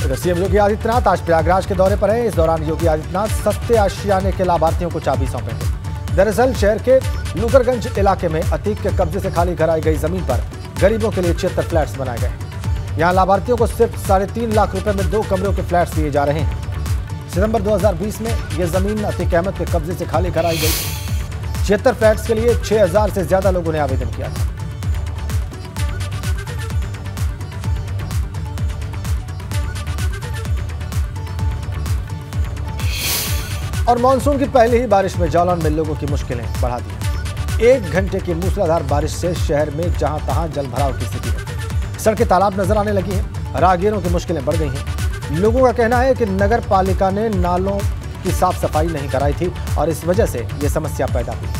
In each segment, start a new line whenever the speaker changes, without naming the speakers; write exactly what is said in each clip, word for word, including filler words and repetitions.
CM Yogi Adityanath आज प्रयागराज के दौरे पर हैं। इस दौरान योगी आदित्यनाथ सस्ते आशियाने के लाभार्थियों को चाबी सौंपेंगे। दरअसल शहर के लुकरगंज इलाके में अतीक के कब्जे से खाली कराई गई जमीन पर गरीबों के लिए छिहत्तर फ्लैट्स बनाए गए। यहाँ लाभार्थियों को सिर्फ साढ़े तीन लाख रुपए में दो कमरों के फ्लैट्स दिए जा रहे हैं। सितंबर दो हजार बीस में यह जमीन अतीक अहमद के कब्जे से खाली कराई गई। छिहत्तर फ्लैट्स के लिए छह हजार से ज्यादा लोगों ने आवेदन किया था। और मानसून की पहली ही बारिश में जालौन में लोगों की मुश्किलें बढ़ा दी। एक घंटे की मूसलाधार बारिश से शहर में जहां तहां जलभराव की स्थिति है। सड़कें तालाब नजर आने लगी हैं। राहगीरों की मुश्किलें बढ़ गई हैं। लोगों का कहना है कि नगर पालिका ने नालों की साफ सफाई नहीं कराई थी और इस वजह से यह समस्या पैदा हुई।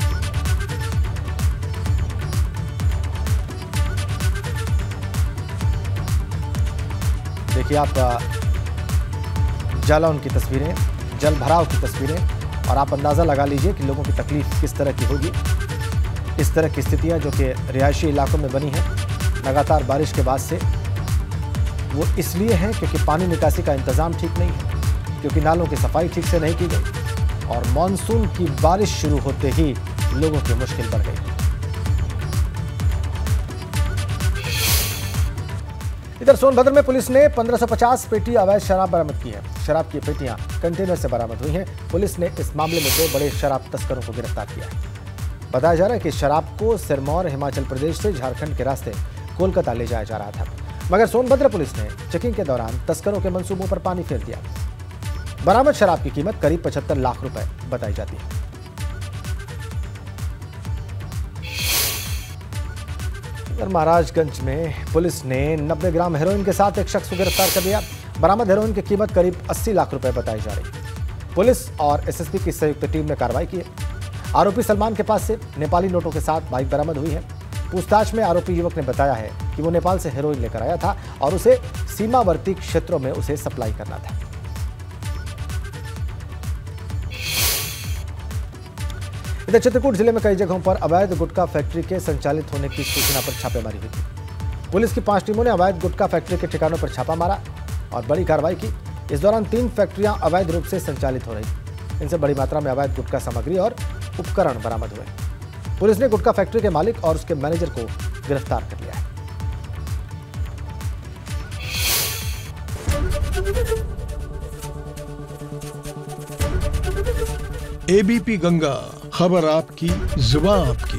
देखिए आप जालौन की तस्वीरें, जल भराव की तस्वीरें, और आप अंदाज़ा लगा लीजिए कि लोगों की तकलीफ किस तरह की होगी। इस तरह की स्थितियां जो कि रिहायशी इलाकों में बनी हैं लगातार बारिश के बाद से, वो इसलिए हैं क्योंकि पानी निकासी का इंतज़ाम ठीक नहीं है, क्योंकि नालों की सफाई ठीक से नहीं की गई और मानसून की बारिश शुरू होते ही लोगों की मुश्किल बढ़ गई। इधर सोनभद्र में पुलिस ने पंद्रह सौ पचास पेटी अवैध शराब बरामद की है। शराब की पेटियां कंटेनर से बरामद हुई हैं। पुलिस ने इस मामले में दो बड़े शराब तस्करों को गिरफ्तार किया है। बताया जा रहा है कि शराब को सिरमौर हिमाचल प्रदेश से झारखंड के रास्ते कोलकाता ले जाया जा रहा था, मगर सोनभद्र पुलिस ने चेकिंग के दौरान तस्करों के मंसूबों पर पानी फेर दिया। बरामद शराब की कीमत करीब पचहत्तर लाख रुपए बताई जाती है। महाराजगंज में पुलिस ने नब्बे ग्राम हेरोइन के साथ एक शख्स को गिरफ्तार कर लिया। बरामद हेरोइन की कीमत करीब अस्सी लाख रुपए बताई जा रही है। पुलिस और एसएसपी की संयुक्त टीम ने कार्रवाई की है। आरोपी सलमान के पास से नेपाली नोटों के साथ बाइक बरामद हुई है। पूछताछ में आरोपी युवक ने बताया है कि वो नेपाल से हेरोइन लेकर आया था और उसे सीमावर्ती क्षेत्रों में उसे सप्लाई करना था। इधर चित्रकूट जिले में कई जगहों पर अवैध गुटखा फैक्ट्री के संचालित होने की सूचना पर छापेमारी हुई थी। पुलिस की पांच टीमों ने अवैध गुटखा फैक्ट्री के ठिकानों पर छापा मारा और बड़ी कार्रवाई की। इस दौरान तीन फैक्ट्रियां अवैध रूप से संचालित हो रही। इनसे बड़ी मात्रा में अवैध गुटखा सामग्री और उपकरण बरामद हुए। पुलिस ने गुटखा फैक्ट्री के मालिक और उसके मैनेजर को गिरफ्तार कर लिया है।
एबीपी गंगा, खबर आपकी, जुबान आपकी।